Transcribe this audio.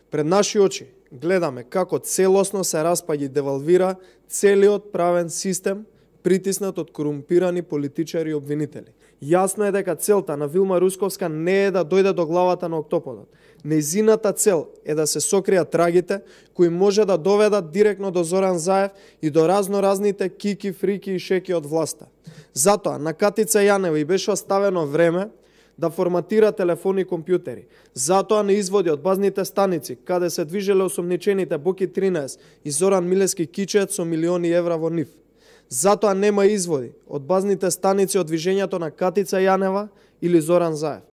Пред наши очи гледаме како целосно се распаѓа и девалвира целиот правен систем, притиснат од корумпирани политичари и обвинители. Јасно е дека целта на Вилма Русковска не е да дојде до главата на октоподот. Нејзината цел е да се сокријат трагите кои може да доведат директно до Зоран Заев и до разноразните кики, фрики и шеки од власта. Затоа на Катица Јанева и беше оставено време да форматира телефони и компјутери. Затоа не изводи од базните станици, каде се движеле осомничените Боки 13 и Зоран Милески кичеат со милиони евра во нив. Затоа нема изводи од базните станици од движењето на Катица Јанева или Зоран Заев.